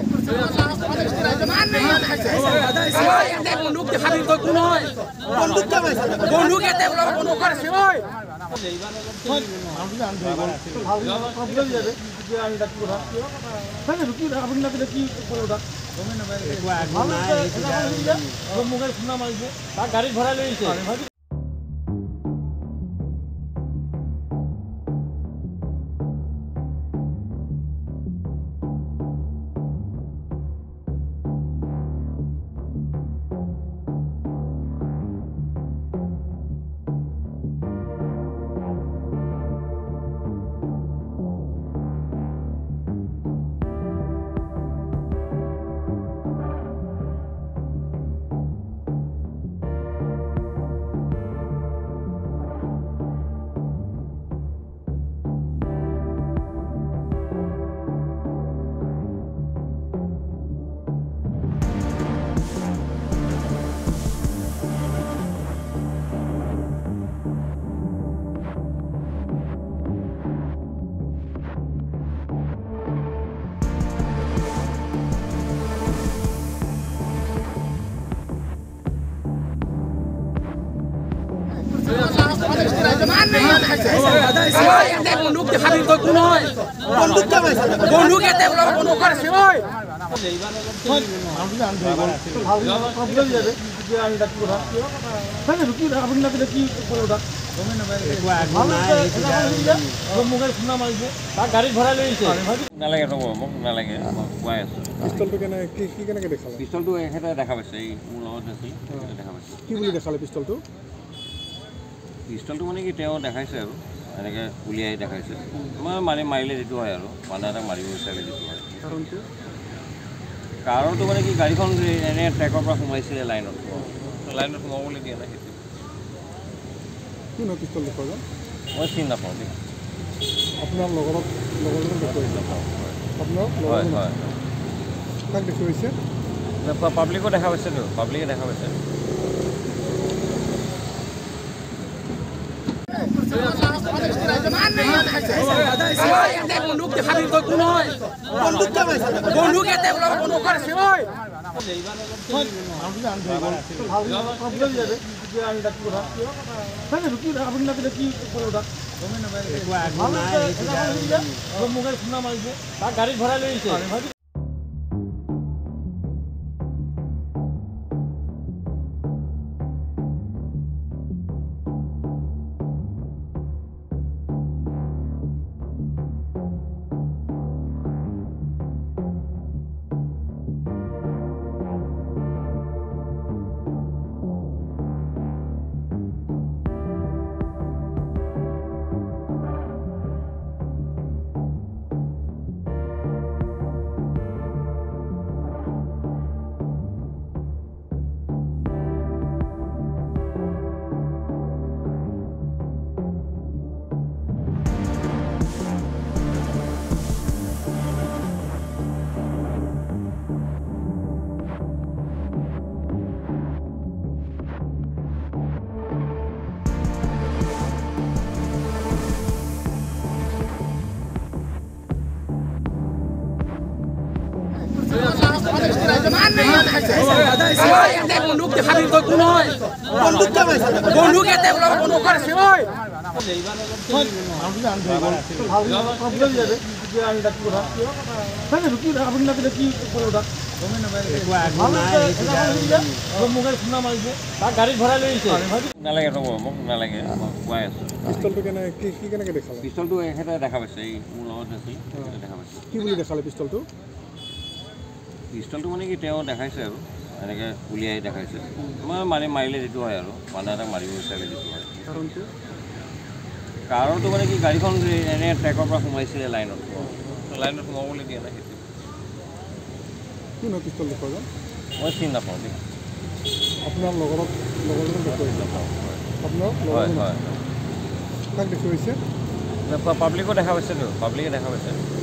গাড়ীত ভৰাই লৈ আহিছে। গাড়ীত ভৰাই লৈ আহিছে। নালাগে ৰ'ব, মোক নালাগে, মই কোৱাই আছোঁ। পিষ্টলটো কেনেকৈ দেখালে? পিষ্টলটো এখেতে দেখা পাইছে, এই মোৰ লগত আছিল, দেখা পাইছে। কি বুলি দেখালে পিষ্টলটো? পিষ্টলটো মানে কি তেওঁ দেখাইছে আৰু এনেকৈ উলিয়াই দেখাইছে। মই মাৰিলে যিটো হয় আৰু মানুহ এটাক মাৰিব বিচাৰিলে যিটো হয়। কাৰণটো মানে কি গাড়ীখন এনে ট্ৰেকৰ পৰা সোমাইছিলে লাইনত সোমাবলৈ দিয়া নাই। সেইটো কোন হয় পিষ্টল দেখুৱাজন? মই চিনি নাপাওঁ দেই। আপোনাৰ লগৰজনক দেখুৱাইছে? আপোনাৰ হয় হয়, কাক দেখুৱাইছে? পাব্লিকো দেখা পাইছেতো, পাব্লিকে দেখা পাইছে। গাড়ীত ভৰাই লৈ আহিছে। গাড়ীত ভৰাই লৈ আহিছে। নালাগে ৰ'ব, মোক নালাগে, মই কোৱাই আছোঁ। পিষ্টলটো কেনেকৈ দেখালে? পিষ্টলটো এখেতে দেখা পাইছে, এই মোৰ লগত আছিল, দেখা পাইছে। কি বুলি দেখালে পিষ্টলটো? পিষ্টলটো মানে কি তেওঁ দেখাইছে আৰু এনেকৈ উলিয়াই দেখাইছে। মই মাৰিলে যিটো হয় আৰু মানুহ এটাক মাৰিব বিচাৰিলে যিটো হয়। কাৰণটো মানে কি গাড়ীখন এনে ট্ৰেকৰ পৰা সোমাইছিলে লাইনত সোমাবলৈ দিয়া নাই। সেইটো কোন হয় পিষ্টল দেখুৱাজন? মই চিনি নাপাওঁ দেই। আপোনাৰ লগৰজনক দেখুৱাইছে? আপোনাৰ হয় হয়, কাক দেখুৱাইছে? পাব্লিকো দেখা পাইছেতো, পাব্লিকে দেখা পাইছে।